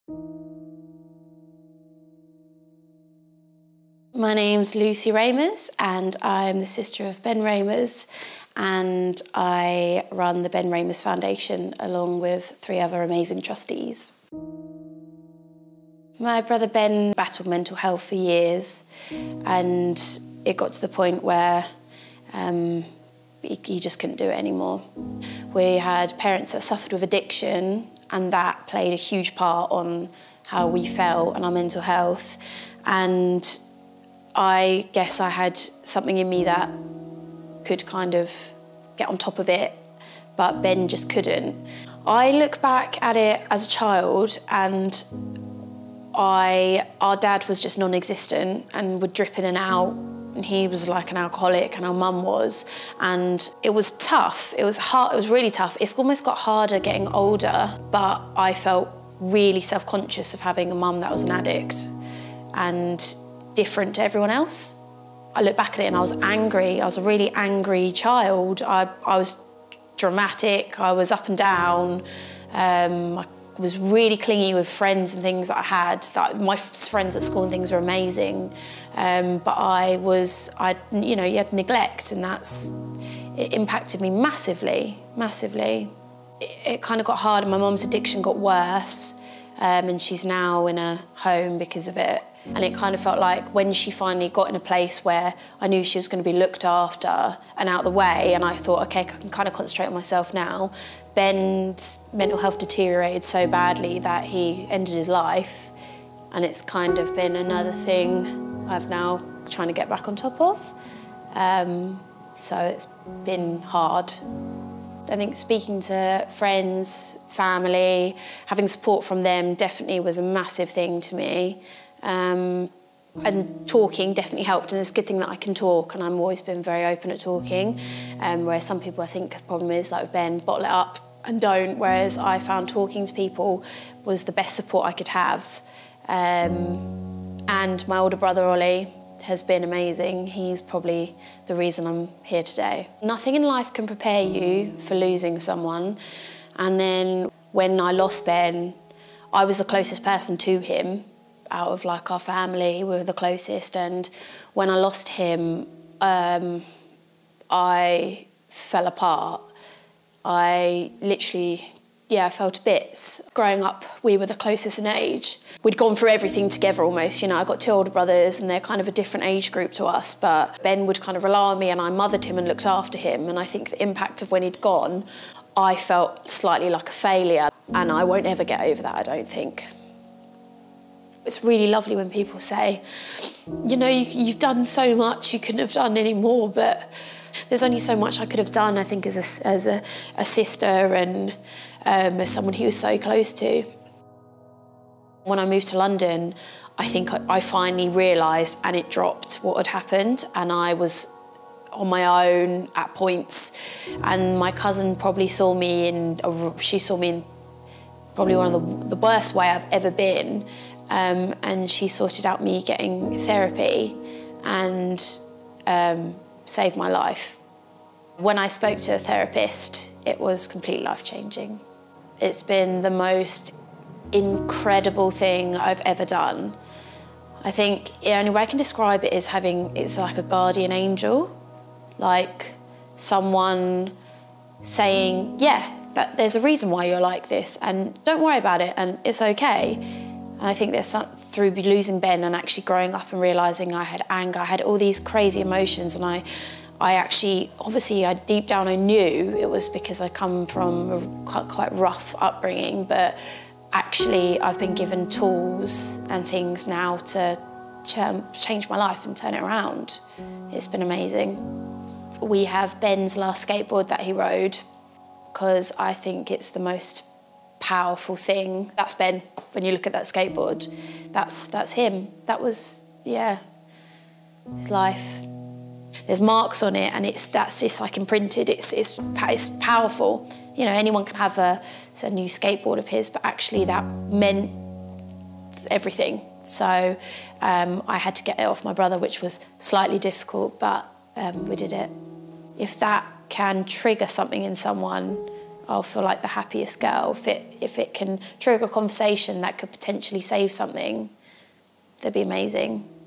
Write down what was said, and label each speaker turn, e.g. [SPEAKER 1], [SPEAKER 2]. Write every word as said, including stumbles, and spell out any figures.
[SPEAKER 1] My name's Lucy Raemers and I'm the sister of Ben Raemers, and I run the Ben Raemers Foundation along with three other amazing trustees. My brother Ben battled mental health for years, and it got to the point where um, he, he just couldn't do it anymore. We had parents that suffered with addiction, and that played a huge part on how we felt and our mental health. And I guess I had something in me that could kind of get on top of it, but Ben just couldn't. I look back at it as a child, and I, our dad was just non-existent and would drip in and out, and he was like an alcoholic, and our mum was, and it was tough. It was hard. It was really tough. It's almost got harder getting older, but I felt really self-conscious of having a mum that was an addict and different to everyone else. I look back at it and I was angry. I was a really angry child. I, I was dramatic. I was up and down. Um, I was really clingy with friends and things that I had. That my friends at school and things were amazing, um, but I was, I, you know, you had neglect, and that's it impacted me massively, massively. It, it kind of got hard, and my mum's addiction got worse, um, and she's now in a home because of it. And it kind of felt like when she finally got in a place where I knew she was going to be looked after and out of the way, and I thought, okay, I can kind of concentrate on myself now, Ben's mental health deteriorated so badly that he ended his life, and it's kind of been another thing I've now trying to get back on top of. Um, so it's been hard. I think speaking to friends, family, having support from them definitely was a massive thing to me. Um, and talking definitely helped, and it's a good thing that I can talk, and I've always been very open at talking, um, whereas some people, I think the problem is, like with Ben, bottle it up and don't, whereas I found talking to people was the best support I could have. Um, and my older brother, Ollie, has been amazing. He's probably the reason I'm here today. Nothing in life can prepare you for losing someone, and then when I lost Ben, I was the closest person to him. Out of like our family, we were the closest, and when I lost him, um, I fell apart. I literally, yeah, I fell to bits. Growing up, we were the closest in age. We'd gone through everything together almost, you know. I got two older brothers, and they're kind of a different age group to us, but Ben would kind of rely on me, and I mothered him and looked after him, and I think the impact of when he'd gone, I felt slightly like a failure, and I won't ever get over that, I don't think. It's really lovely when people say, you know, you, you've done so much, you couldn't have done any more, but there's only so much I could have done, I think, as a, as a, a sister and um, as someone he was so close to. When I moved to London, I think I, I finally realised, and it dropped, what had happened, and I was on my own at points, and my cousin probably saw me in, a, she saw me in probably one of the, the worst way I've ever been. Um, and she sorted out me getting therapy and um, saved my life. When I spoke to a therapist, it was completely life-changing. It's been the most incredible thing I've ever done. I think the only way I can describe it is having, it's like a guardian angel, like someone saying, yeah, that there's a reason why you're like this, and don't worry about it, and it's okay. And I think there's some, through losing Ben and actually growing up and realising I had anger, I had all these crazy emotions, and I, I actually, obviously, I deep down I knew it was because I come from a quite, quite rough upbringing, but actually I've been given tools and things now to ch change my life and turn it around. It's been amazing. We have Ben's last skateboard that he rode, because I think it's the most powerful thing. That's Ben. When you look at that skateboard, that's that's him. That was, yeah, his life. There's marks on it, and it's that's just like imprinted. It's it's it's powerful. You know, anyone can have a, it's a new skateboard of his, but actually that meant everything. So um, I had to get it off my brother, which was slightly difficult, but um, we did it. If that can trigger something in someone, I'll feel like the happiest girl. If it, if it can trigger a conversation that could potentially save something, that'd be amazing.